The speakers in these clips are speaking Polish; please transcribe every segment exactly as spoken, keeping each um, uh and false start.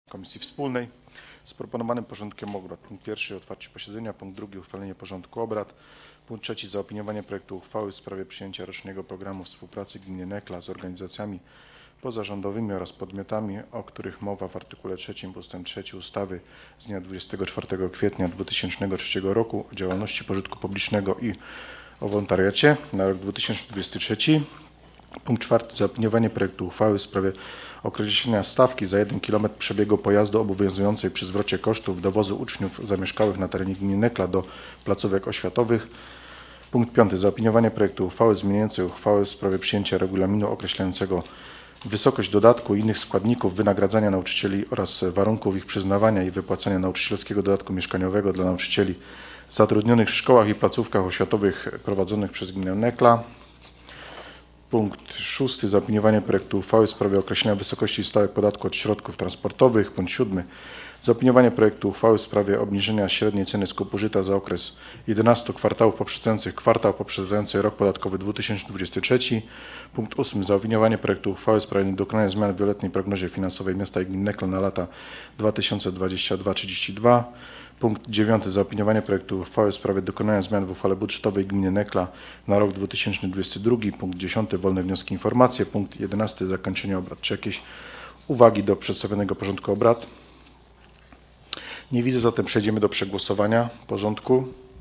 Komisji Wspólnej z proponowanym porządkiem obrad. Punkt pierwszy otwarcie posiedzenia, punkt drugi uchwalenie porządku obrad, punkt trzeci zaopiniowanie projektu uchwały w sprawie przyjęcia rocznego programu współpracy gminy Nekla z organizacjami pozarządowymi oraz podmiotami, o których mowa w artykule trzecim ustęp trzeci ustawy z dnia dwudziestego czwartego kwietnia dwa tysiące trzeciego roku o działalności pożytku publicznego i o wolontariacie na rok dwa tysiące dwudziesty trzeci. Punkt czwarty zaopiniowanie projektu uchwały w sprawie określenia stawki za jeden kilometr przebiegu pojazdu obowiązującej przy zwrocie kosztów dowozu uczniów zamieszkałych na terenie gminy Nekla do placówek oświatowych. Punkt piąty zaopiniowanie projektu uchwały zmieniającej uchwałę w sprawie przyjęcia regulaminu określającego wysokość dodatku i innych składników wynagradzania nauczycieli oraz warunków ich przyznawania i wypłacania nauczycielskiego dodatku mieszkaniowego dla nauczycieli zatrudnionych w szkołach i placówkach oświatowych prowadzonych przez gminę Nekla. Punkt szósty zaopiniowanie projektu uchwały w sprawie określenia wysokości stawek podatku od środków transportowych. Punkt siódmy zaopiniowanie projektu uchwały w sprawie obniżenia średniej ceny skupu żyta za okres jedenastu kwartałów poprzedzających kwartał poprzedzający rok podatkowy dwa tysiące dwudziesty trzeci. Punkt ósmy zaopiniowanie projektu uchwały w sprawie dokonania zmian w wieloletniej prognozie finansowej miasta i gminy Nekla na lata dwa tysiące dwudziesty drugi do trzydziestego drugiego. Punkt dziewiąty zaopiniowanie projektu uchwały w sprawie dokonania zmian w uchwale budżetowej gminy Nekla na rok dwa tysiące dwudziesty drugi. Punkt dziesiąty wolne wnioski i informacje. Punkt jedenasty zakończenie obrad. Czy jakieś uwagi do przedstawionego porządku obrad? Nie widzę, zatem przejdziemy do przegłosowania porządku.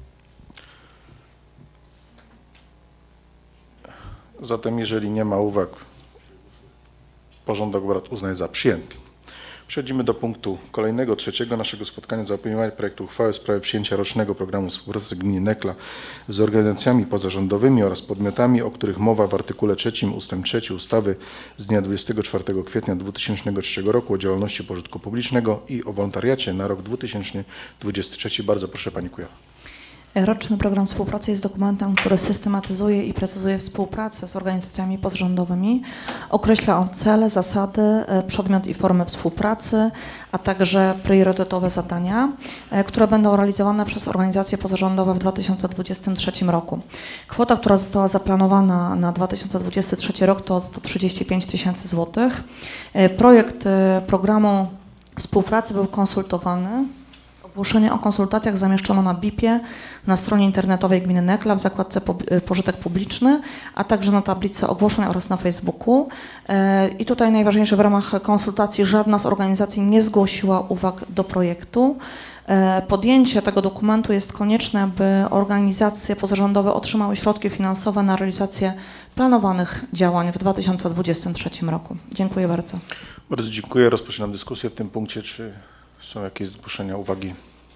Zatem jeżeli nie ma uwag, porządek obrad uznaję za przyjęty. Przechodzimy do punktu kolejnego, trzeciego naszego spotkania zaopiniowania projektu uchwały w sprawie przyjęcia rocznego programu współpracy gminy Nekla z organizacjami pozarządowymi oraz podmiotami, o których mowa w artykule trzecim ustęp trzeci ustawy z dnia dwudziestego czwartego kwietnia dwa tysiące trzeciego roku o działalności pożytku publicznego i o wolontariacie na rok dwa tysiące dwudziesty trzeci. Bardzo proszę Pani Kujawa. Roczny program współpracy jest dokumentem, który systematyzuje i precyzuje współpracę z organizacjami pozarządowymi. Określa on cele, zasady, przedmiot i formy współpracy, a także priorytetowe zadania, które będą realizowane przez organizacje pozarządowe w dwa tysiące dwudziestym trzecim roku. Kwota, która została zaplanowana na dwa tysiące dwudziesty trzeci rok to sto trzydzieści pięć tysięcy złotych. Projekt programu współpracy był konsultowany. Ogłoszenie o konsultacjach zamieszczono na B I P-ie, na stronie internetowej gminy Nekla w zakładce Pożytek Publiczny, a także na tablicy ogłoszeń oraz na Facebooku. I tutaj najważniejsze, w ramach konsultacji żadna z organizacji nie zgłosiła uwag do projektu. Podjęcie tego dokumentu jest konieczne, by organizacje pozarządowe otrzymały środki finansowe na realizację planowanych działań w dwa tysiące dwudziestym trzecim roku. Dziękuję bardzo. Bardzo dziękuję. Rozpoczynam dyskusję w tym punkcie. Czy są jakieś zgłoszenia, uwagi?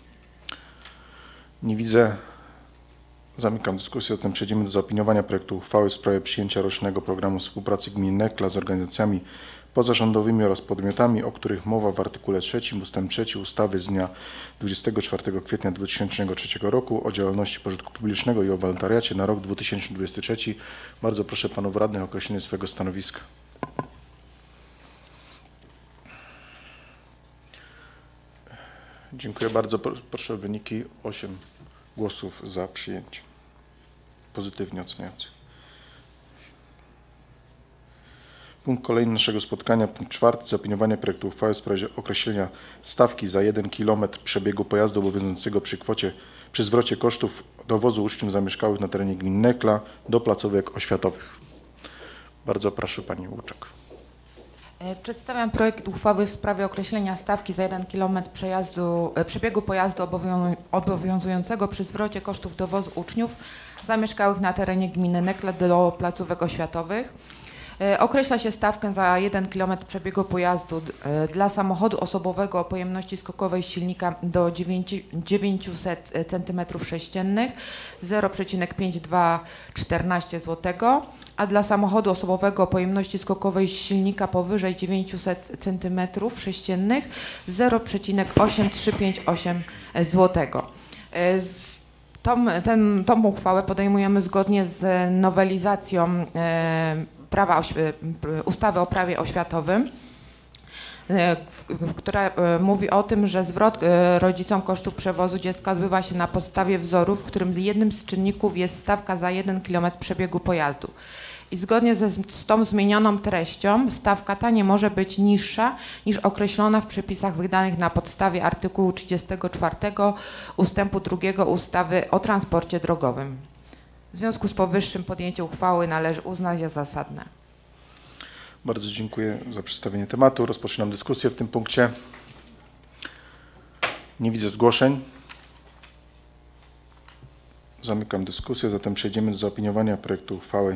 Nie widzę. Zamykam dyskusję, zatem przejdziemy do zaopiniowania projektu uchwały w sprawie przyjęcia rocznego programu współpracy gminy Nekla z organizacjami pozarządowymi oraz podmiotami, o których mowa w artykule trzecim ustęp trzeci ustawy z dnia dwudziestego czwartego kwietnia dwa tysiące trzeciego roku o działalności pożytku publicznego i o wolontariacie na rok dwa tysiące dwudziesty trzeci. Bardzo proszę panów radnych o określenie swojego stanowiska. Dziękuję bardzo. Proszę o wyniki. osiem głosów za przyjęciem. Pozytywnie oceniających. Punkt kolejny naszego spotkania. Punkt czwarty. Zaopiniowanie projektu uchwały w sprawie określenia stawki za jeden kilometr przebiegu pojazdu obowiązującego przy kwocie, przy zwrocie kosztów dowozu uczniów zamieszkałych na terenie gminy Nekla do placówek oświatowych. Bardzo proszę Pani Łuczak. Przedstawiam projekt uchwały w sprawie określenia stawki za jeden kilometr przejazdu, przebiegu pojazdu obowiązującego przy zwrocie kosztów dowozu uczniów zamieszkałych na terenie gminy Nekla do placówek oświatowych. Określa się stawkę za jeden kilometr przebiegu pojazdu dla samochodu osobowego o pojemności skokowej silnika do dziewięćset centymetrów sześciennych zero przecinek pięć dwa czternaście złotego, a dla samochodu osobowego o pojemności skokowej silnika powyżej dziewięćset centymetrów sześciennych zero przecinek osiem trzy pięć osiem złotego. Tą, ten, tą uchwałę podejmujemy zgodnie z nowelizacją e, prawa ustawy o prawie oświatowym, która mówi o tym, że zwrot rodzicom kosztów przewozu dziecka odbywa się na podstawie wzorów, w którym jednym z czynników jest stawka za jeden kilometr przebiegu pojazdu. i zgodnie ze, z tą zmienioną treścią stawka ta nie może być niższa niż określona w przepisach wydanych na podstawie artykułu trzydziestego czwartego ustępu drugiego ustawy o transporcie drogowym. W związku z powyższym podjęcie uchwały należy uznać za zasadne. Bardzo dziękuję za przedstawienie tematu. Rozpoczynam dyskusję w tym punkcie. Nie widzę zgłoszeń. Zamykam dyskusję, zatem przejdziemy do zaopiniowania projektu uchwały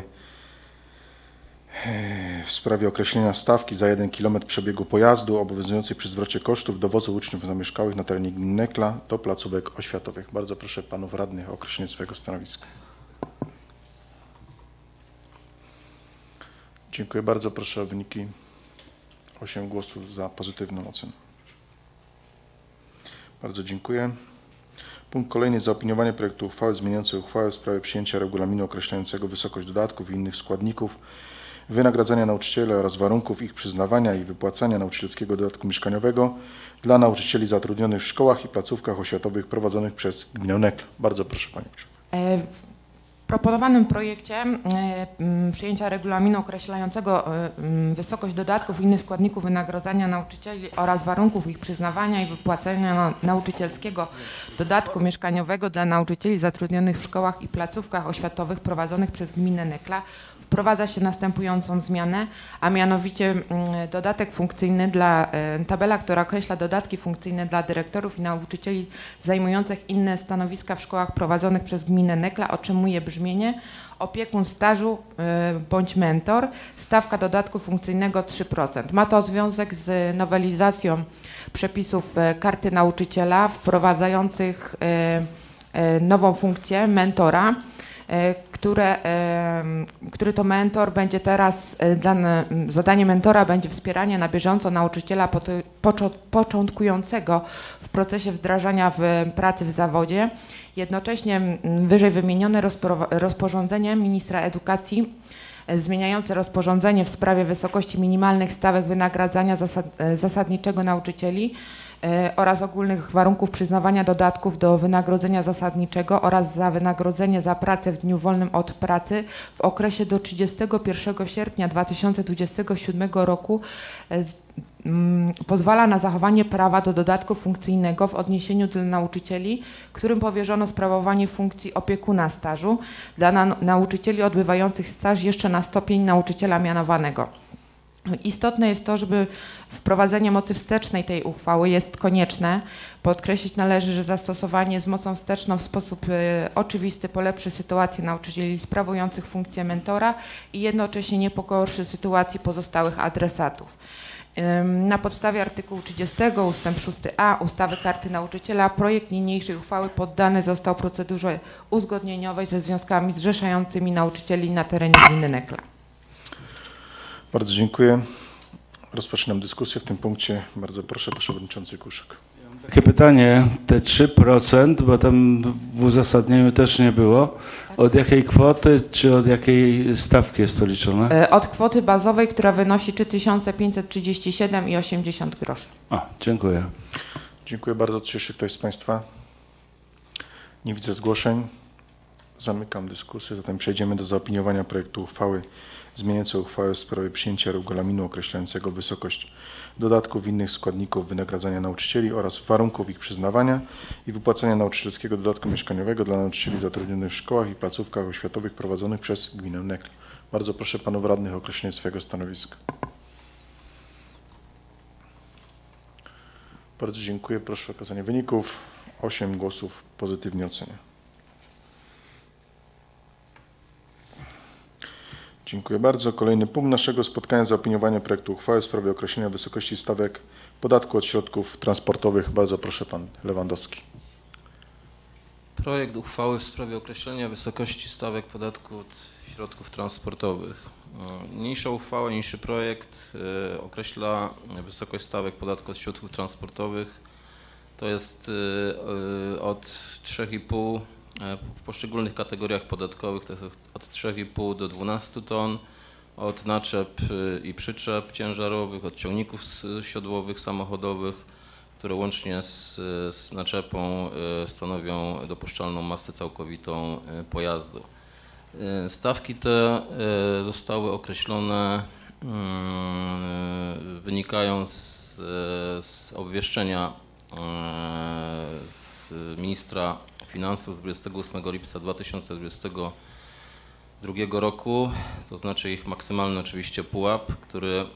w sprawie określenia stawki za jeden kilometr przebiegu pojazdu obowiązującej przy zwrocie kosztów dowozu uczniów zamieszkałych na terenie gminy Nekla do placówek oświatowych. Bardzo proszę panów radnych o określenie swojego stanowiska. Dziękuję bardzo. Proszę o wyniki. osiem głosów za pozytywną oceną. Bardzo dziękuję. Punkt kolejny. Zaopiniowanie projektu uchwały zmieniającej uchwałę w sprawie przyjęcia regulaminu określającego wysokość dodatków i innych składników wynagradzania nauczycieli oraz warunków ich przyznawania i wypłacania nauczycielskiego dodatku mieszkaniowego dla nauczycieli zatrudnionych w szkołach i placówkach oświatowych prowadzonych przez gminę Nekla. Bardzo proszę Panią Przewodniczącą. W proponowanym projekcie y, y, przyjęcia regulaminu określającego y, y, wysokość dodatków i innych składników wynagrodzenia nauczycieli oraz warunków ich przyznawania i wypłacenia na, nauczycielskiego dodatku mieszkaniowego dla nauczycieli zatrudnionych w szkołach i placówkach oświatowych prowadzonych przez gminę Nekla wprowadza się następującą zmianę, a mianowicie y, dodatek funkcyjny dla, y, tabela, która określa dodatki funkcyjne dla dyrektorów i nauczycieli zajmujących inne stanowiska w szkołach prowadzonych przez gminę Nekla otrzymuje brzmienie: opiekun stażu y, bądź mentor, stawka dodatku funkcyjnego trzy procent. Ma to związek z nowelizacją przepisów y, karty nauczyciela wprowadzających y, y, nową funkcję mentora, Które, który to mentor będzie teraz, dane, zadanie mentora będzie wspieranie na bieżąco nauczyciela początkującego w procesie wdrażania w pracy w zawodzie. Jednocześnie wyżej wymienione rozporządzenie ministra edukacji zmieniające rozporządzenie w sprawie wysokości minimalnych stawek wynagradzania zasad, zasadniczego nauczycieli oraz ogólnych warunków przyznawania dodatków do wynagrodzenia zasadniczego oraz za wynagrodzenie za pracę w dniu wolnym od pracy w okresie do trzydziestego pierwszego sierpnia dwa tysiące dwudziestego siódmego roku pozwala na zachowanie prawa do dodatku funkcyjnego w odniesieniu do nauczycieli, którym powierzono sprawowanie funkcji opiekuna stażu, dla na nauczycieli odbywających staż jeszcze na stopień nauczyciela mianowanego. Istotne jest to, żeby wprowadzenie mocy wstecznej tej uchwały jest konieczne. Podkreślić należy, że zastosowanie z mocą wsteczną w sposób y, oczywisty polepszy sytuację nauczycieli sprawujących funkcję mentora i jednocześnie nie pogorszy sytuacji pozostałych adresatów. Ym, na podstawie artykułu trzydziestego ustęp szósty a ustawy Karty Nauczyciela projekt niniejszej uchwały poddany został procedurze uzgodnieniowej ze związkami zrzeszającymi nauczycieli na terenie gminy Nekla. Bardzo dziękuję. Rozpoczynam dyskusję w tym punkcie. Bardzo proszę, przewodniczący Kuszek. Takie pytanie, te trzy procent, bo tam w uzasadnieniu też nie było, od jakiej kwoty czy od jakiej stawki jest to liczone? Od kwoty bazowej, która wynosi trzy tysiące pięćset trzydzieści siedem i osiemdziesiąt groszy. A, dziękuję. Dziękuję bardzo. Czy jeszcze ktoś z Państwa? Nie widzę zgłoszeń. Zamykam dyskusję, zatem przejdziemy do zaopiniowania projektu uchwały zmieniającej uchwałę w sprawie przyjęcia regulaminu określającego wysokość dodatków i innych składników wynagradzania nauczycieli oraz warunków ich przyznawania i wypłacania nauczycielskiego dodatku mieszkaniowego dla nauczycieli zatrudnionych w szkołach i placówkach oświatowych prowadzonych przez gminę Nekla. Bardzo proszę panów radnych o określenie swojego stanowiska. Bardzo dziękuję. Proszę o okazanie wyników. osiem głosów pozytywnie ocenia. Dziękuję bardzo. Kolejny punkt naszego spotkania: zaopiniowanie projektu uchwały w sprawie określenia wysokości stawek podatku od środków transportowych. Bardzo proszę, pan Lewandowski. Projekt uchwały w sprawie określenia wysokości stawek podatku od środków transportowych. Niniejsza uchwała, niniejszy projekt określa wysokość stawek podatku od środków transportowych. To jest od trzech i pół w poszczególnych kategoriach podatkowych, to jest od trzech i pół do dwunastu ton, od naczep i przyczep ciężarowych, od ciągników siodłowych, samochodowych, które łącznie z, z naczepą stanowią dopuszczalną masę całkowitą pojazdu. Stawki te zostały określone, wynikają z, z obwieszczenia z ministra finansów z dwudziestego ósmego lipca dwa tysiące dwudziestego drugiego roku, to znaczy ich maksymalny oczywiście pułap, który,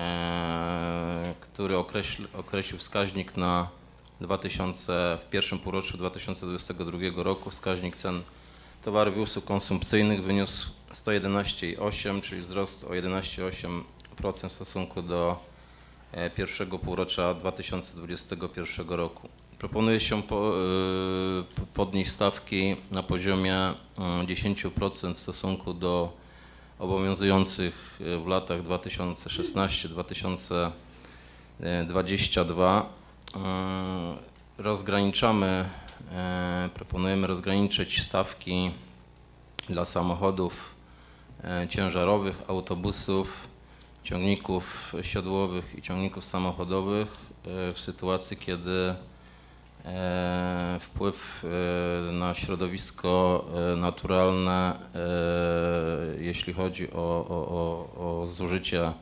który określ, określił wskaźnik na dwa tysiące, w pierwszym półroczu dwa tysiące dwudziestego drugiego roku. Wskaźnik cen towarów i usług konsumpcyjnych wyniósł sto jedenaście przecinek osiem, czyli wzrost o jedenaście przecinek osiem procent w stosunku do pierwszego półrocza dwa tysiące dwudziestego pierwszego roku. Proponuje się po, podnieść stawki na poziomie dziesięć procent w stosunku do obowiązujących w latach dwa tysiące szesnasty do dwa tysiące dwudziestego drugiego. Rozgraniczamy, proponujemy rozgraniczyć stawki dla samochodów ciężarowych, autobusów, ciągników siodłowych i ciągników samochodowych w sytuacji, kiedy wpływ na środowisko naturalne, jeśli chodzi o, o, o, o zużycie,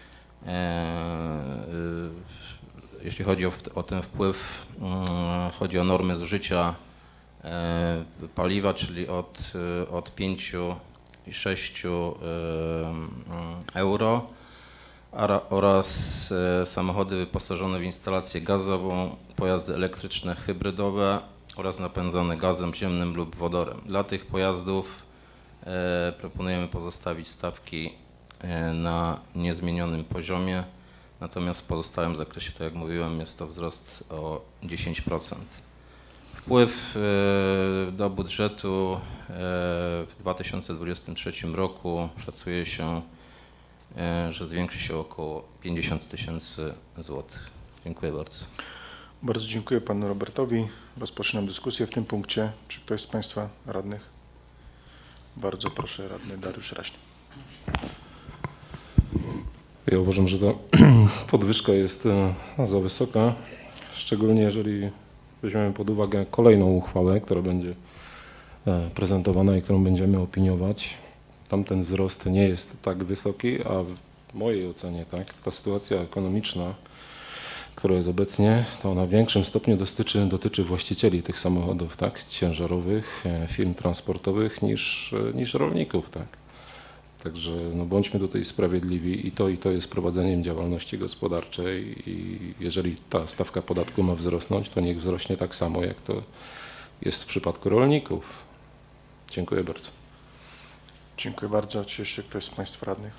jeśli chodzi o, o ten wpływ, chodzi o normy zużycia paliwa, czyli od, od pięciu i sześciu euro, oraz samochody wyposażone w instalację gazową, pojazdy elektryczne hybrydowe oraz napędzane gazem ziemnym lub wodorem. Dla tych pojazdów proponujemy pozostawić stawki na niezmienionym poziomie, natomiast w pozostałym zakresie, tak jak mówiłem, jest to wzrost o dziesięć procent. Wpływ do budżetu w dwa tysiące dwudziestym trzecim roku szacuje się, że zwiększy się około pięćdziesiąt tysięcy złotych. Dziękuję bardzo. Bardzo dziękuję panu Robertowi. Rozpoczynam dyskusję w tym punkcie. Czy ktoś z państwa radnych? Bardzo proszę, radny Dariusz Raśny. Ja uważam, że ta podwyżka jest za wysoka, szczególnie jeżeli weźmiemy pod uwagę kolejną uchwałę, która będzie prezentowana i którą będziemy opiniować. Tamten wzrost nie jest tak wysoki, a w mojej ocenie tak, ta sytuacja ekonomiczna, która jest obecnie, to ona w większym stopniu dotyczy, dotyczy właścicieli tych samochodów tak, ciężarowych, firm transportowych niż, niż rolników. Tak. Także no, bądźmy tutaj sprawiedliwi i to i to jest prowadzeniem działalności gospodarczej i jeżeli ta stawka podatku ma wzrosnąć, to niech wzrośnie tak samo, jak to jest w przypadku rolników. Dziękuję bardzo. Dziękuję bardzo. Czy jeszcze ktoś z państwa radnych?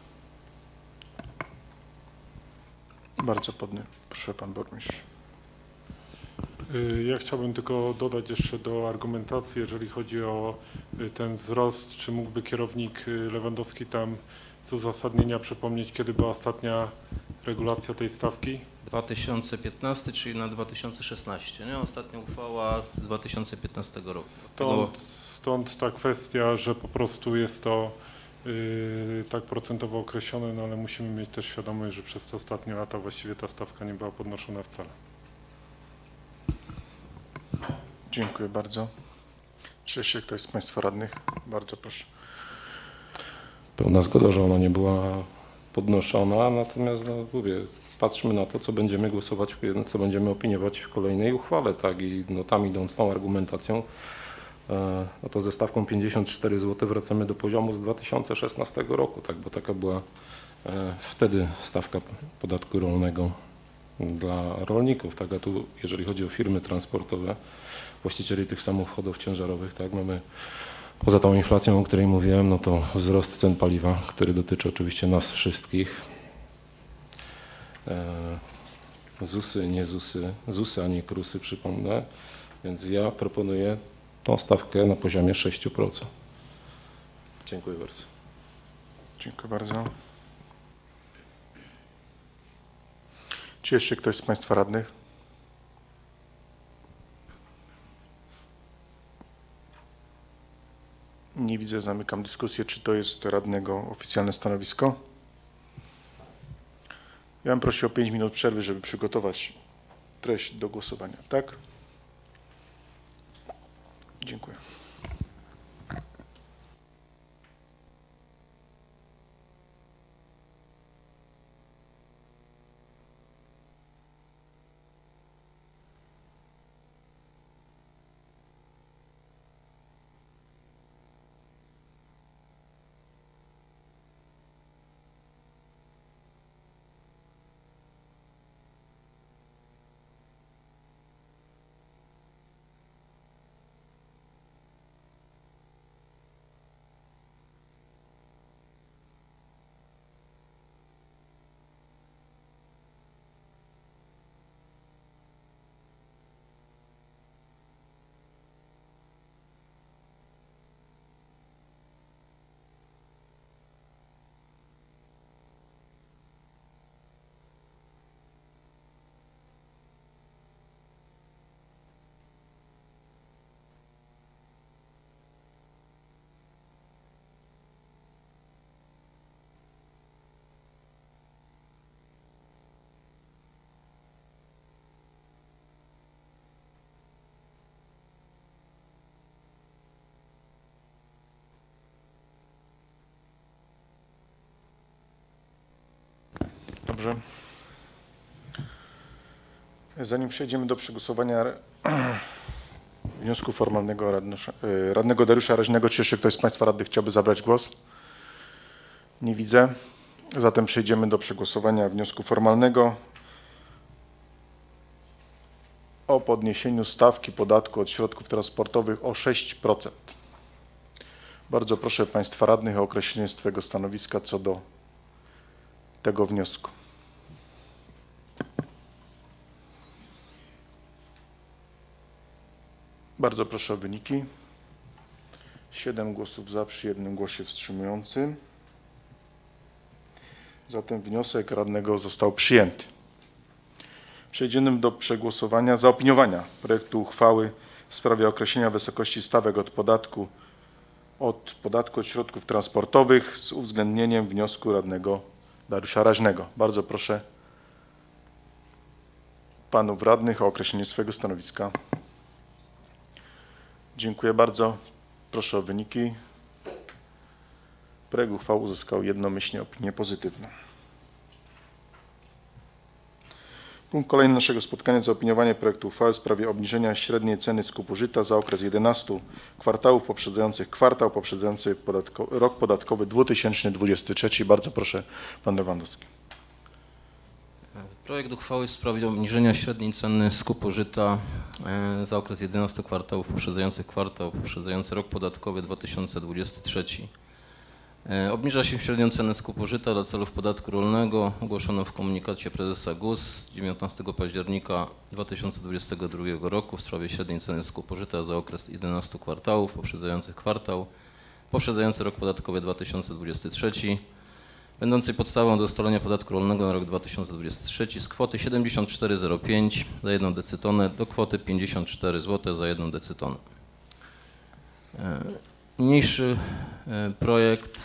Bardzo podny. Proszę pan burmistrz. Ja chciałbym tylko dodać jeszcze do argumentacji, jeżeli chodzi o ten wzrost, czy mógłby kierownik Lewandowski tam z uzasadnienia przypomnieć, kiedy była ostatnia regulacja tej stawki? dwa tysiące piętnasty, czyli na dwa tysiące szesnasty, nie? Ostatnia uchwała z dwa tysiące piętnastego roku. Stąd, stąd ta kwestia, że po prostu jest to yy, tak procentowo określone, no ale musimy mieć też świadomość, że przez te ostatnie lata właściwie ta stawka nie była podnoszona wcale. Dziękuję bardzo. Czy jeszcze ktoś z państwa radnych? Bardzo proszę. Pełna zgoda, że ona nie była podnoszona, natomiast no, mówię, patrzmy na to, co będziemy głosować, co będziemy opiniować w kolejnej uchwale, tak, i no, tam idąc tą argumentacją, e, no to ze stawką pięćdziesiąt cztery złote wracamy do poziomu z dwa tysiące szesnastego roku, tak, bo taka była e, wtedy stawka podatku rolnego dla rolników, tak, a tu jeżeli chodzi o firmy transportowe, właścicieli tych samochodów ciężarowych, tak, mamy poza tą inflacją, o której mówiłem, no to wzrost cen paliwa, który dotyczy oczywiście nas wszystkich. E, ZUSy, nie ZUSy, ZUSy, a nie KRUSy, przypomnę, więc ja proponuję tą stawkę na poziomie sześć procent. Dziękuję bardzo. Dziękuję bardzo. Czy jeszcze ktoś z państwa radnych? Nie widzę, zamykam dyskusję. Czy to jest radnego oficjalne stanowisko? Ja bym prosił o pięć minut przerwy, żeby przygotować treść do głosowania. Tak? Dziękuję. Dobrze. Zanim przejdziemy do przegłosowania wniosku formalnego radnego, radnego Dariusza Raźnego, czy jeszcze ktoś z Państwa radnych chciałby zabrać głos? Nie widzę. Zatem przejdziemy do przegłosowania wniosku formalnego o podniesieniu stawki podatku od środków transportowych o sześć procent. Bardzo proszę Państwa radnych o określenie swojego stanowiska co do tego wniosku. Bardzo proszę o wyniki. siedem głosów za przy jednym głosie wstrzymującym. Zatem wniosek radnego został przyjęty. Przejdziemy do przegłosowania, zaopiniowania projektu uchwały w sprawie określenia wysokości stawek od podatku od podatku od środków transportowych z uwzględnieniem wniosku radnego Dariusza Raźnego. Bardzo proszę panów radnych o określenie swojego stanowiska. Dziękuję bardzo. Proszę o wyniki. Projekt uchwały uzyskał jednomyślnie opinię pozytywną. Punkt kolejny naszego spotkania: zaopiniowanie projektu uchwały w sprawie obniżenia średniej ceny skupu żyta za okres jedenastu kwartałów poprzedzających kwartał poprzedzający podatko, rok podatkowy dwa tysiące dwudziesty trzeci. Bardzo proszę, pan Lewandowski. Projekt uchwały w sprawie obniżenia średniej ceny skupu żyta za okres jedenastu kwartałów poprzedzających kwartał poprzedzający rok podatkowy dwa tysiące dwudziesty trzeci. Obniża się średnią cenę skupu żyta dla celów podatku rolnego ogłoszoną w komunikacie prezesa G U S z dziewiętnastego października dwa tysiące dwudziestego drugiego roku w sprawie średniej ceny skupu żyta za okres jedenastu kwartałów poprzedzających kwartał poprzedzający rok podatkowy dwa tysiące dwudziesty trzeci, będącej podstawą do ustalenia podatku rolnego na rok dwa tysiące dwudziesty trzeci z kwoty siedemdziesiąt cztery zero pięć za jedną decytonę do kwoty pięćdziesiąt cztery złote za jedną decytonę. Niniejszy projekt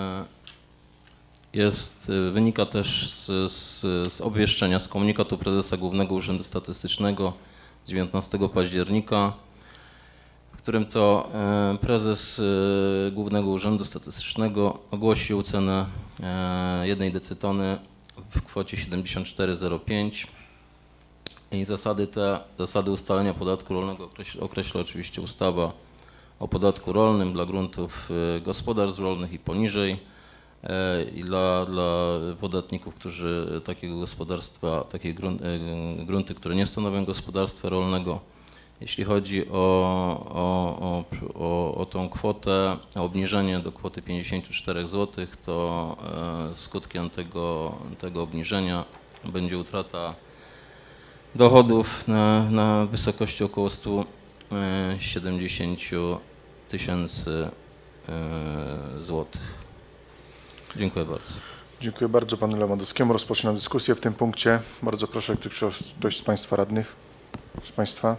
jest, wynika też z, z, z obwieszczenia, z komunikatu prezesa Głównego Urzędu Statystycznego z dziewiętnastego października, w którym to prezes Głównego Urzędu Statystycznego ogłosił cenę jednej decytony w kwocie siedemdziesiąt cztery zero pięć i zasady te, zasady ustalenia podatku rolnego określa, określa oczywiście ustawa o podatku rolnym dla gruntów gospodarstw rolnych i poniżej i dla, dla podatników, którzy takiego gospodarstwa, takie grunty, które nie stanowią gospodarstwa rolnego. Jeśli chodzi o, o, o, o, o tą kwotę, o obniżenie do kwoty pięćdziesiąt cztery złotych, to skutkiem tego, tego obniżenia będzie utrata dochodów na, na wysokości około stu siedemdziesięciu tysięcy złotych. Dziękuję bardzo. Dziękuję bardzo panu Lewandowskiemu. Rozpoczynam dyskusję w tym punkcie. Bardzo proszę, czy ktoś z państwa radnych, z państwa?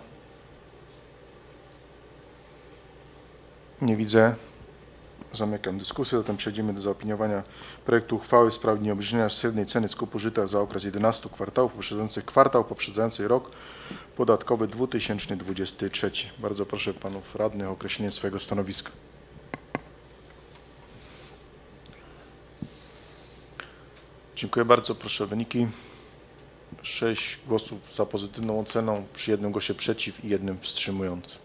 Nie widzę. Zamykam dyskusję. Zatem przejdziemy do zaopiniowania projektu uchwały w sprawie nieobniżenia średniej ceny skupu żyta za okres jedenastu kwartałów poprzedzających kwartał poprzedzający rok podatkowy dwa tysiące dwudziesty trzeci. Bardzo proszę panów radnych o określenie swojego stanowiska. Dziękuję bardzo. Proszę o wyniki. sześć głosów za pozytywną oceną przy jednym głosie przeciw i jednym wstrzymującym.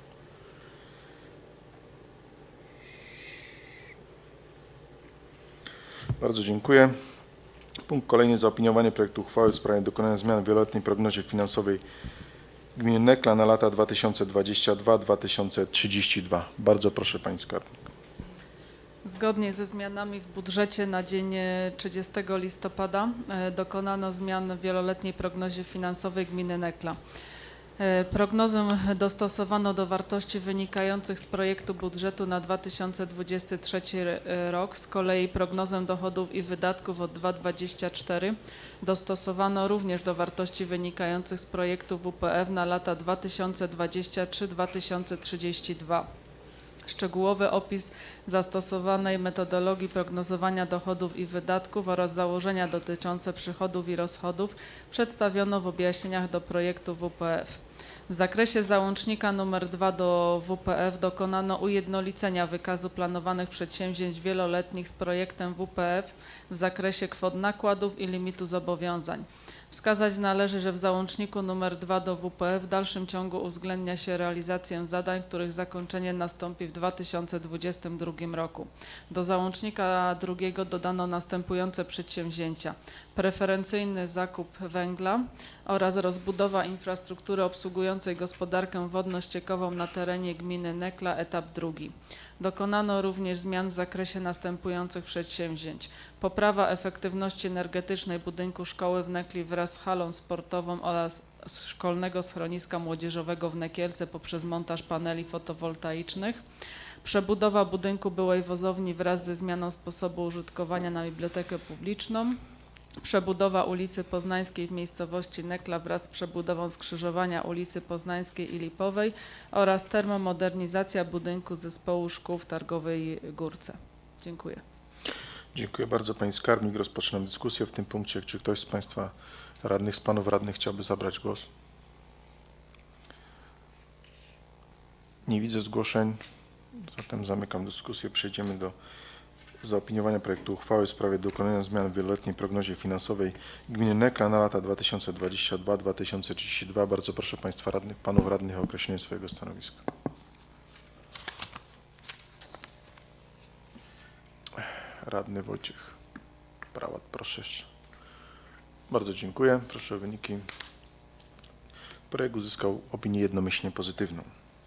Bardzo dziękuję. Punkt kolejny: zaopiniowanie projektu uchwały w sprawie dokonania zmian w wieloletniej prognozie finansowej gminy Nekla na lata dwa tysiące dwudziesty drugi do dwa tysiące trzydziestego drugiego. Bardzo proszę pani skarbnik. Zgodnie ze zmianami w budżecie na dzień trzydziestego listopada dokonano zmian w wieloletniej prognozie finansowej gminy Nekla. Prognozę dostosowano do wartości wynikających z projektu budżetu na dwa tysiące dwudziesty trzeci rok. Z kolei prognozę dochodów i wydatków od dwa tysiące dwudziestego czwartego dostosowano również do wartości wynikających z projektu W P F na lata dwa tysiące dwudziesty trzeci do dwa tysiące trzydziestego drugiego. Szczegółowy opis zastosowanej metodologii prognozowania dochodów i wydatków oraz założenia dotyczące przychodów i rozchodów przedstawiono w objaśnieniach do projektu W P F. W zakresie załącznika nr dwa do W P F dokonano ujednolicenia wykazu planowanych przedsięwzięć wieloletnich z projektem W P F w zakresie kwot nakładów i limitu zobowiązań. Wskazać należy, że w załączniku nr dwa do W P F w dalszym ciągu uwzględnia się realizację zadań, których zakończenie nastąpi w dwa tysiące dwudziestym drugim roku. Do załącznika drugiego dodano następujące przedsięwzięcia: preferencyjny zakup węgla oraz rozbudowa infrastruktury obsługującej gospodarkę wodno-ściekową na terenie gminy Nekla, etap drugi. Dokonano również zmian w zakresie następujących przedsięwzięć: poprawa efektywności energetycznej budynku szkoły w Nekli wraz z halą sportową oraz szkolnego schroniska młodzieżowego w Nekielce poprzez montaż paneli fotowoltaicznych, przebudowa budynku byłej wozowni wraz ze zmianą sposobu użytkowania na bibliotekę publiczną, przebudowa ulicy Poznańskiej w miejscowości Nekla wraz z przebudową skrzyżowania ulicy Poznańskiej i Lipowej oraz termomodernizacja budynku zespołu szkół w Targowej Górce. Dziękuję. Dziękuję bardzo Pani Skarbnik. Rozpoczynam dyskusję w tym punkcie. Czy ktoś z Państwa radnych, z Panów radnych chciałby zabrać głos? Nie widzę zgłoszeń, zatem zamykam dyskusję. Przejdziemy do zaopiniowania projektu uchwały w sprawie dokonania zmian w wieloletniej prognozie finansowej gminy Nekla na lata dwa tysiące dwudziesty drugi do dwa tysiące trzydziestego drugiego. Bardzo proszę Państwa radnych, Panów radnych o określenie swojego stanowiska. Radny Wojciech Prałat, proszę jeszcze. Bardzo dziękuję. Proszę o wyniki. Projekt uzyskał opinię jednomyślnie pozytywną.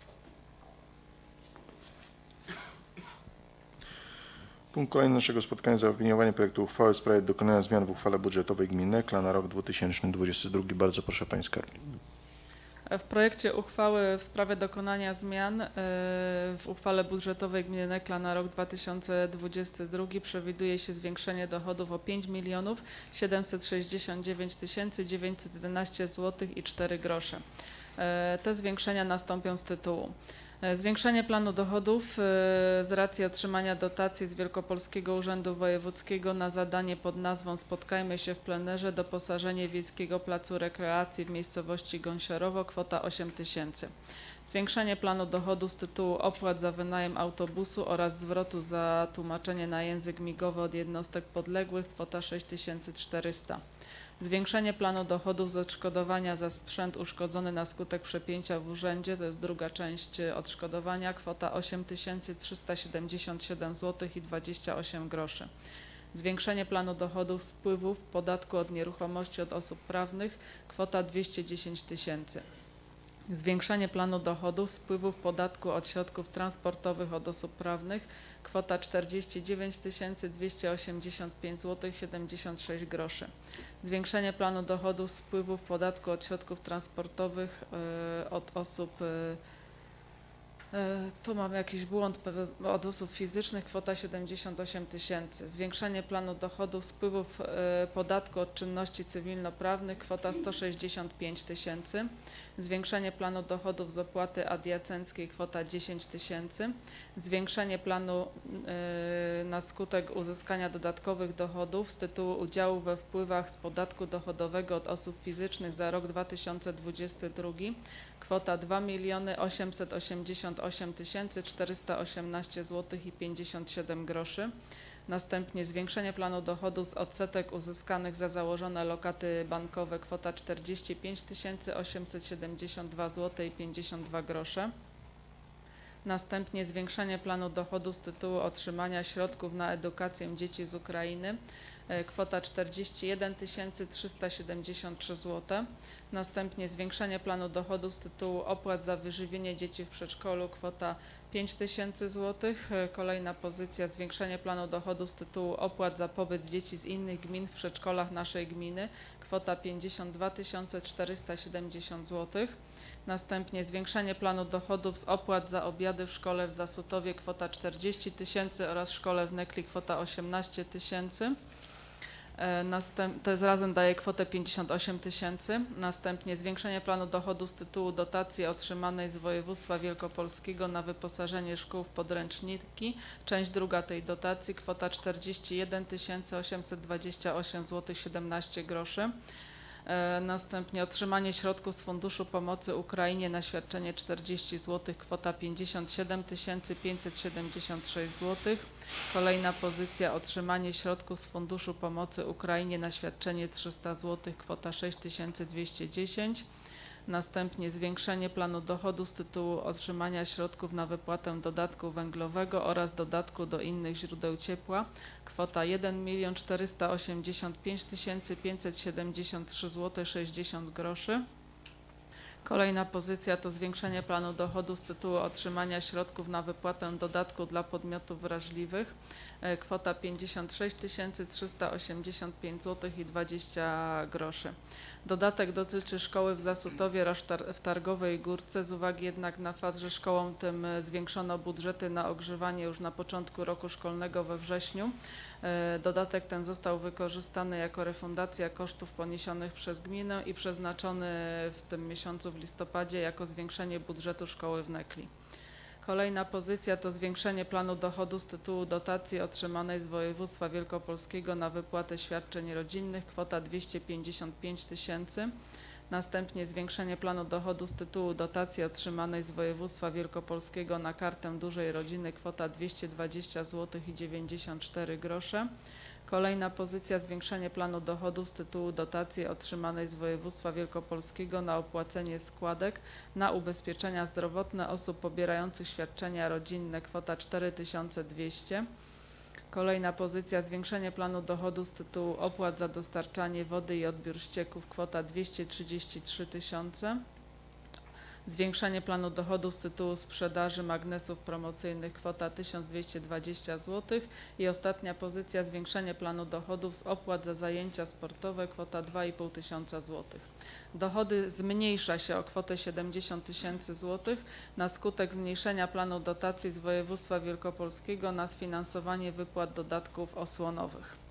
Punkt kolejny naszego spotkania: zaopiniowanie projektu uchwały w sprawie dokonania zmian w uchwale budżetowej gminy Nekla na rok dwa tysiące dwudziesty drugi. Bardzo proszę Pani Skarbnik. W projekcie uchwały w sprawie dokonania zmian w uchwale budżetowej gminy Nekla na rok dwa tysiące dwudziesty drugi przewiduje się zwiększenie dochodów o pięć milionów siedemset sześćdziesiąt dziewięć tysięcy dziewięćset jedenaście złotych i cztery grosze. Te zwiększenia nastąpią z tytułu: zwiększenie planu dochodów z racji otrzymania dotacji z Wielkopolskiego Urzędu Wojewódzkiego na zadanie pod nazwą Spotkajmy się w plenerze, doposażenie Wiejskiego Placu Rekreacji w miejscowości Gąsiorowo, kwota osiem tysięcy. Zwiększenie planu dochodów z tytułu opłat za wynajem autobusu oraz zwrotu za tłumaczenie na język migowy od jednostek podległych, kwota sześć tysięcy czterysta. Zwiększenie planu dochodów z odszkodowania za sprzęt uszkodzony na skutek przepięcia w urzędzie, to jest druga część odszkodowania, kwota osiem tysięcy trzysta siedemdziesiąt siedem złotych i dwadzieścia osiem groszy. Zwiększenie planu dochodów z wpływów podatku od nieruchomości od osób prawnych, kwota dwieście dziesięć tysięcy. Zwiększenie planu dochodów z wpływów podatku od środków transportowych od osób prawnych, kwota czterdzieści dziewięć tysięcy dwieście osiemdziesiąt pięć złotych siedemdziesiąt sześć groszy. Zwiększenie planu dochodów z wpływów podatku od środków transportowych y, od osób, y, y, tu mamy jakiś błąd, od osób fizycznych, kwota siedemdziesiąt osiem tysięcy. Zwiększenie planu dochodów z wpływów y, podatku od czynności cywilnoprawnych, kwota sto sześćdziesiąt pięć tysięcy. Zwiększenie planu dochodów z opłaty adiacenckiej, kwota dziesięć tysięcy. Zwiększenie planu y, na skutek uzyskania dodatkowych dochodów z tytułu udziału we wpływach z podatku dochodowego od osób fizycznych za rok dwa tysiące dwudziesty drugi, kwota dwa miliony osiemset osiemdziesiąt osiem tysięcy czterysta osiemnaście złotych i pięćdziesiąt siedem groszy. Następnie zwiększenie planu dochodów z odsetek uzyskanych za założone lokaty bankowe, kwota czterdzieści pięć tysięcy osiemset siedemdziesiąt dwa złote i pięćdziesiąt dwa grosze. Następnie zwiększenie planu dochodów z tytułu otrzymania środków na edukację dzieci z Ukrainy, kwota czterdzieści jeden tysięcy trzysta siedemdziesiąt trzy złote. Następnie zwiększenie planu dochodów z tytułu opłat za wyżywienie dzieci w przedszkolu, kwota pięć tysięcy złotych. Kolejna pozycja: zwiększenie planu dochodów z tytułu opłat za pobyt dzieci z innych gmin w przedszkolach naszej gminy, kwota pięćdziesiąt dwa tysiące czterysta siedemdziesiąt złotych. Następnie zwiększenie planu dochodów z opłat za obiady w szkole w Zasutowie, kwota czterdzieści tysięcy oraz w szkole w Nekli, kwota osiemnaście tysięcy. E, Następ, to jest razem daje kwotę pięćdziesiąt osiem tysięcy. Następnie zwiększenie planu dochodu z tytułu dotacji otrzymanej z województwa wielkopolskiego na wyposażenie szkół w podręczniki. Część druga tej dotacji, kwota czterdzieści jeden tysięcy osiemset dwadzieścia osiem złotych siedemnaście groszy. E, Następnie otrzymanie środków z Funduszu Pomocy Ukrainie na świadczenie czterdzieści złotych, kwota pięćdziesiąt siedem tysięcy pięćset siedemdziesiąt sześć złotych. Kolejna pozycja, otrzymanie środków z Funduszu Pomocy Ukrainie na świadczenie trzysta złotych, kwota sześć tysięcy dwieście dziesięć. Następnie zwiększenie planu dochodu z tytułu otrzymania środków na wypłatę dodatku węglowego oraz dodatku do innych źródeł ciepła, kwota jeden milion czterysta osiemdziesiąt pięć tysięcy pięćset siedemdziesiąt trzy złote sześćdziesiąt groszy. Kolejna pozycja to zwiększenie planu dochodu z tytułu otrzymania środków na wypłatę dodatku dla podmiotów wrażliwych, e, kwota pięćdziesiąt sześć tysięcy trzysta osiemdziesiąt pięć złotych i dwadzieścia groszy. Dodatek dotyczy szkoły w Zasutowie oraz w Targowej Górce, z uwagi jednak na fakt, że szkołom tym zwiększono budżety na ogrzewanie już na początku roku szkolnego we wrześniu. E, Dodatek ten został wykorzystany jako refundacja kosztów poniesionych przez gminę i przeznaczony w tym miesiącu w listopadzie jako zwiększenie budżetu szkoły w Nekli. Kolejna pozycja to zwiększenie planu dochodu z tytułu dotacji otrzymanej z województwa wielkopolskiego na wypłatę świadczeń rodzinnych, kwota dwieście pięćdziesiąt pięć tysięcy. Następnie zwiększenie planu dochodu z tytułu dotacji otrzymanej z województwa wielkopolskiego na kartę dużej rodziny, kwota dwieście dwadzieścia złotych i dziewięćdziesiąt cztery grosze. Kolejna pozycja, zwiększenie planu dochodu z tytułu dotacji otrzymanej z województwa wielkopolskiego na opłacenie składek na ubezpieczenia zdrowotne osób pobierających świadczenia rodzinne, kwota cztery tysiące dwieście. Kolejna pozycja, zwiększenie planu dochodu z tytułu opłat za dostarczanie wody i odbiór ścieków, kwota dwieście trzydzieści trzy tysiące. Zwiększenie planu dochodu z tytułu sprzedaży magnesów promocyjnych, kwota tysiąc dwieście dwadzieścia złotych. I ostatnia pozycja, zwiększenie planu dochodów z opłat za zajęcia sportowe, kwota dwa i pół tysiąca złotych. Dochody zmniejsza się o kwotę siedemdziesiąt tysięcy złotych na skutek zmniejszenia planu dotacji z województwa wielkopolskiego na sfinansowanie wypłat dodatków osłonowych.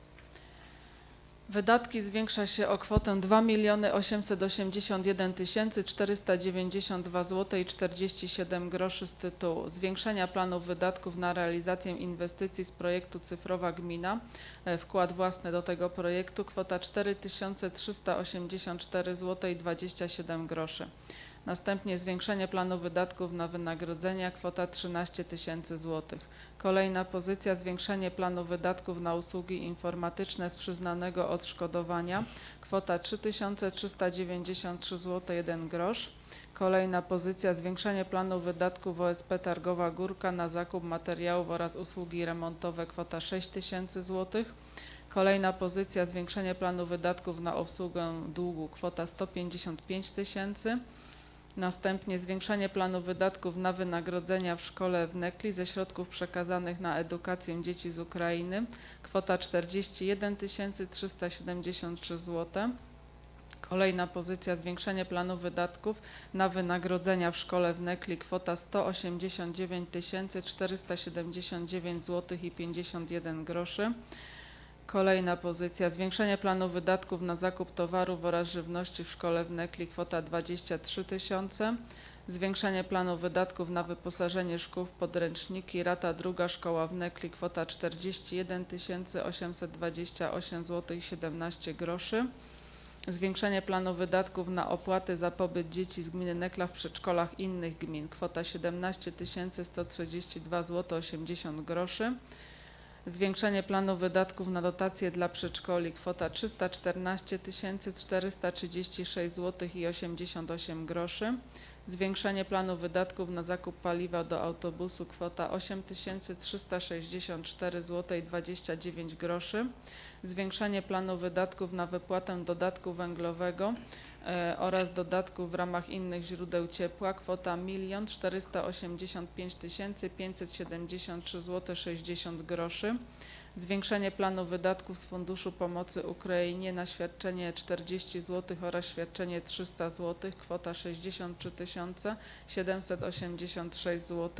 Wydatki zwiększa się o kwotę dwa miliony osiemset osiemdziesiąt jeden tysięcy czterysta dziewięćdziesiąt dwa złote i czterdzieści siedem groszy z tytułu zwiększenia planów wydatków na realizację inwestycji z projektu Cyfrowa Gmina. Wkład własny do tego projektu, kwota cztery tysiące trzysta osiemdziesiąt cztery złote i dwadzieścia siedem groszy. Następnie zwiększenie planu wydatków na wynagrodzenia, kwota trzynaście tysięcy złotych. Kolejna pozycja, zwiększenie planu wydatków na usługi informatyczne z przyznanego odszkodowania, kwota trzy tysiące trzysta dziewięćdziesiąt trzy złote jeden grosz. Kolejna pozycja, zwiększenie planu wydatków O S P Targowa Górka na zakup materiałów oraz usługi remontowe, kwota sześć tysięcy złotych. Kolejna pozycja, zwiększenie planu wydatków na obsługę długu, kwota sto pięćdziesiąt pięć tysięcy. Następnie zwiększenie planu wydatków na wynagrodzenia w szkole w Nekli ze środków przekazanych na edukację dzieci z Ukrainy, kwota czterdzieści jeden tysięcy trzysta siedemdziesiąt trzy złote. Kolejna pozycja, zwiększenie planu wydatków na wynagrodzenia w szkole w Nekli, kwota sto osiemdziesiąt dziewięć tysięcy czterysta siedemdziesiąt dziewięć złotych i pięćdziesiąt jeden groszy. Kolejna pozycja, zwiększenie planu wydatków na zakup towarów oraz żywności w szkole w Nekli, kwota dwadzieścia trzy tysiące. Zwiększenie planu wydatków na wyposażenie szkół w podręczniki, rata druga szkoła w Nekli, kwota czterdzieści jeden tysięcy osiemset dwadzieścia osiem złotych i siedemnaście groszy. Zwiększenie planu wydatków na opłaty za pobyt dzieci z gminy Nekla w przedszkolach innych gmin, kwota siedemnaście tysięcy sto trzydzieści dwa złote osiemdziesiąt groszy. Zwiększenie planu wydatków na dotacje dla przedszkoli, kwota trzysta czternaście tysięcy czterysta trzydzieści sześć złotych i osiemdziesiąt osiem groszy. Zwiększenie planu wydatków na zakup paliwa do autobusu, kwota osiem tysięcy trzysta sześćdziesiąt cztery złote i dwadzieścia dziewięć groszy. Zwiększenie planu wydatków na wypłatę dodatku węglowego e, oraz dodatku w ramach innych źródeł ciepła, kwota milion czterysta osiemdziesiąt pięć tysięcy pięćset siedemdziesiąt trzy złote sześćdziesiąt groszy. Zwiększenie planu wydatków z Funduszu Pomocy Ukrainie na świadczenie czterdzieści złotych oraz świadczenie trzysta złotych, kwota sześćdziesiąt trzy tysiące siedemset osiemdziesiąt sześć złotych.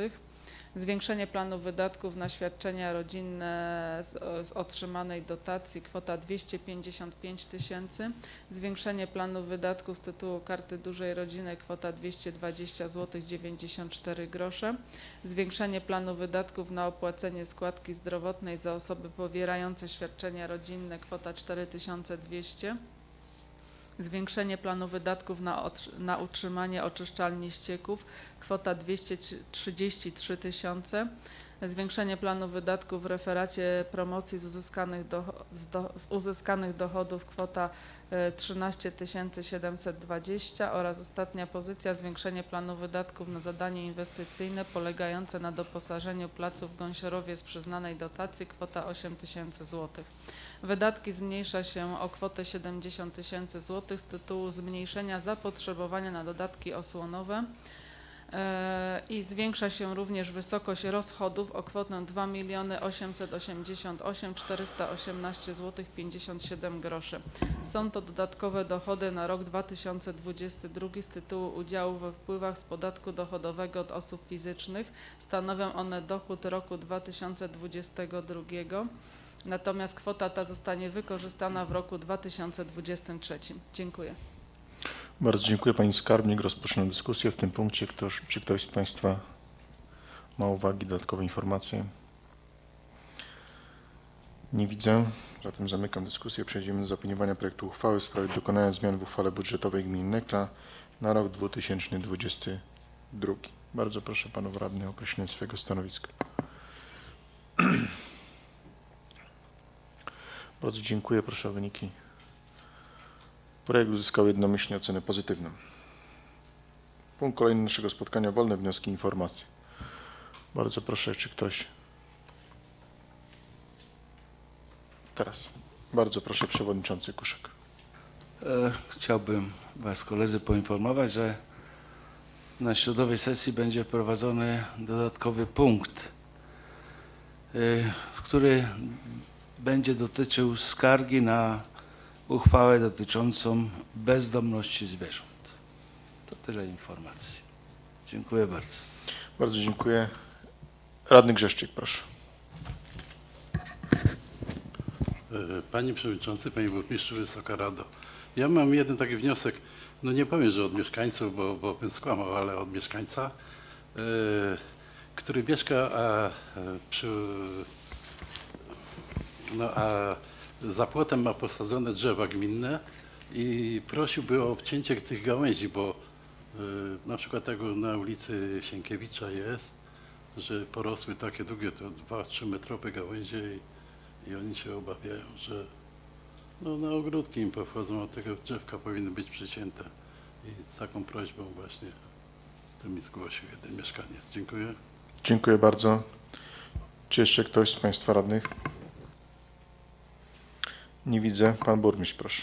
Zwiększenie planu wydatków na świadczenia rodzinne z, z otrzymanej dotacji kwota dwieście pięćdziesiąt pięć tysięcy. Zwiększenie planu wydatków z tytułu Karty Dużej Rodziny kwota dwieście dwadzieścia złotych dziewięćdziesiąt cztery grosze. Zwiększenie planu wydatków na opłacenie składki zdrowotnej za osoby pobierające świadczenia rodzinne kwota cztery tysiące dwieście. Zwiększenie planu wydatków na, na utrzymanie oczyszczalni ścieków kwota dwieście trzydzieści trzy tysiące. Zwiększenie planu wydatków w referacie promocji z uzyskanych, do, z, do, z uzyskanych dochodów kwota trzynaście tysięcy siedemset dwadzieścia oraz ostatnia pozycja zwiększenie planu wydatków na zadanie inwestycyjne polegające na doposażeniu placu w Gąsiorowie z przyznanej dotacji kwota osiem tysięcy złotych. Wydatki zmniejsza się o kwotę siedemdziesiąt tysięcy złotych z tytułu zmniejszenia zapotrzebowania na dodatki osłonowe i zwiększa się również wysokość rozchodów o kwotę dwa miliony osiemset osiemdziesiąt osiem tysięcy czterysta osiemnaście złotych pięćdziesiąt siedem groszy. Są to dodatkowe dochody na rok dwa tysiące dwudziesty drugi z tytułu udziału we wpływach z podatku dochodowego od osób fizycznych. Stanowią one dochód roku dwa tysiące dwudziestego drugiego. Natomiast kwota ta zostanie wykorzystana w roku dwa tysiące dwudziestym trzecim. Dziękuję. Bardzo dziękuję Pani Skarbnik. Rozpoczynam dyskusję w tym punkcie. Ktoś, czy ktoś z Państwa ma uwagi, dodatkowe informacje? Nie widzę. Zatem zamykam dyskusję. Przejdziemy do zaopiniowania projektu uchwały w sprawie dokonania zmian w uchwale budżetowej gminy Nekla na rok dwa tysiące dwudziesty drugi. Bardzo proszę Panów Radnych o określenie swojego stanowiska. Bardzo dziękuję. Proszę o wyniki. Projekt uzyskał jednomyślnie ocenę pozytywną. Punkt kolejny naszego spotkania. Wolne wnioski i informacje. Bardzo proszę, czy ktoś... Teraz. Bardzo proszę, Przewodniczący Kuszek. E, chciałbym Was, koledzy, poinformować, że na środowej sesji będzie wprowadzony dodatkowy punkt, e, który będzie dotyczył skargi na uchwałę dotyczącą bezdomności zwierząt. To tyle informacji. Dziękuję bardzo. Bardzo dziękuję. Radny Grzeszczyk, proszę. Panie Przewodniczący, Panie Burmistrzu, Wysoka Rado. Ja mam jeden taki wniosek, no nie powiem, że od mieszkańców, bo, bo bym skłamał, ale od mieszkańca, yy, który mieszka a, przy, no, a za płotem ma posadzone drzewa gminne i prosiłby o obcięcie tych gałęzi, bo yy, na przykład tego na ulicy Sienkiewicza jest, że porosły takie długie, to dwa trzy metrowe gałęzie i, i oni się obawiają, że no, na ogródki im powchodzą, a tego drzewka powinny być przycięte. I z taką prośbą właśnie to mi zgłosił jeden mieszkaniec. Dziękuję. Dziękuję bardzo. Czy jeszcze ktoś z Państwa radnych? Nie widzę. Pan burmistrz, proszę.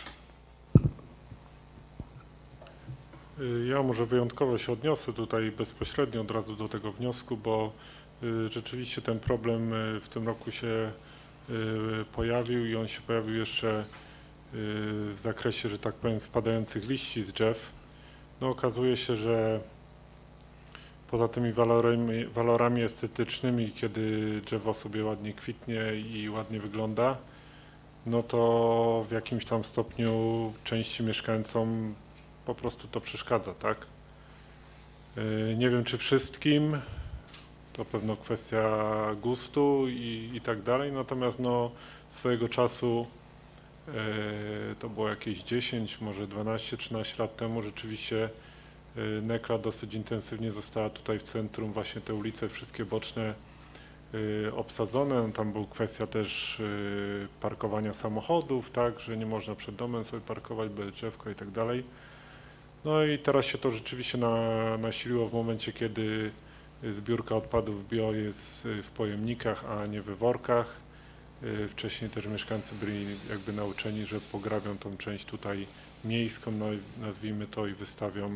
Ja może wyjątkowo się odniosę tutaj bezpośrednio od razu do tego wniosku, bo rzeczywiście ten problem w tym roku się pojawił i on się pojawił jeszcze w zakresie, że tak powiem, spadających liści z drzew. No okazuje się, że poza tymi walorami, walorami estetycznymi, kiedy drzewo sobie ładnie kwitnie i ładnie wygląda, no to w jakimś tam stopniu części mieszkańcom po prostu to przeszkadza, tak? Nie wiem, czy wszystkim, to pewno kwestia gustu i, i tak dalej, natomiast no swojego czasu, e, to było jakieś dziesięć, może dwanaście trzynaście lat temu, rzeczywiście e, Nekla dosyć intensywnie została tutaj w centrum, właśnie te ulice wszystkie boczne e, obsadzone. No, tam była kwestia też e, parkowania samochodów, tak, że nie można przed domem sobie parkować, bo jest drzewko i tak dalej. No i teraz się to rzeczywiście na, nasiliło w momencie, kiedy zbiórka odpadów bio jest w pojemnikach, a nie we workach. Wcześniej też mieszkańcy byli jakby nauczeni, że pograbią tą część tutaj miejską, no, nazwijmy to, i wystawią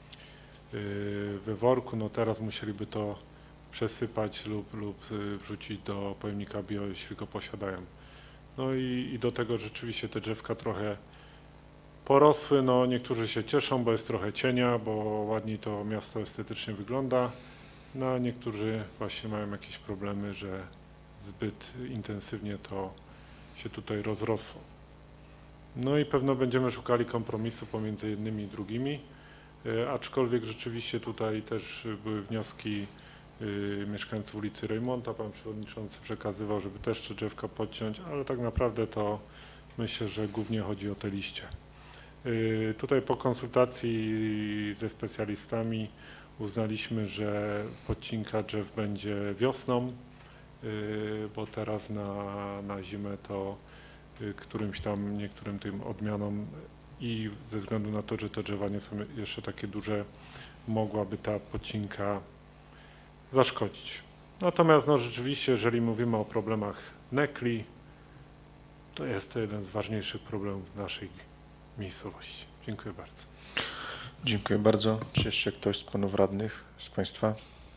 we worku. No teraz musieliby to przesypać lub, lub wrzucić do pojemnika bio, jeśli go posiadają. No i, i do tego rzeczywiście te drzewka trochę porosły. No niektórzy się cieszą, bo jest trochę cienia, bo ładniej to miasto estetycznie wygląda. No a niektórzy właśnie mają jakieś problemy, że zbyt intensywnie to się tutaj rozrosło. No i pewno będziemy szukali kompromisu pomiędzy jednymi i drugimi, aczkolwiek rzeczywiście tutaj też były wnioski mieszkańców ulicy Rejmonta. Pan przewodniczący przekazywał, żeby też te drzewka podciąć, ale tak naprawdę to myślę, że głównie chodzi o te liście. Tutaj po konsultacji ze specjalistami uznaliśmy, że podcinka drzew będzie wiosną, bo teraz na, na zimę to którymś tam, niektórym tym odmianom i ze względu na to, że te drzewa nie są jeszcze takie duże, mogłaby ta podcinka zaszkodzić. Natomiast no rzeczywiście, jeżeli mówimy o problemach nekli, to jest to jeden z ważniejszych problemów w naszej miejscowości. Dziękuję bardzo. Dziękuję bardzo. Czy jeszcze ktoś z panów radnych, z państwa?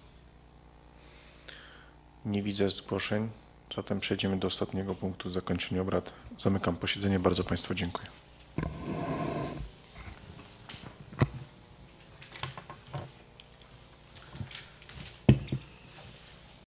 Nie widzę zgłoszeń, zatem przejdziemy do ostatniego punktu zakończenia obrad. Zamykam posiedzenie. Bardzo państwu dziękuję.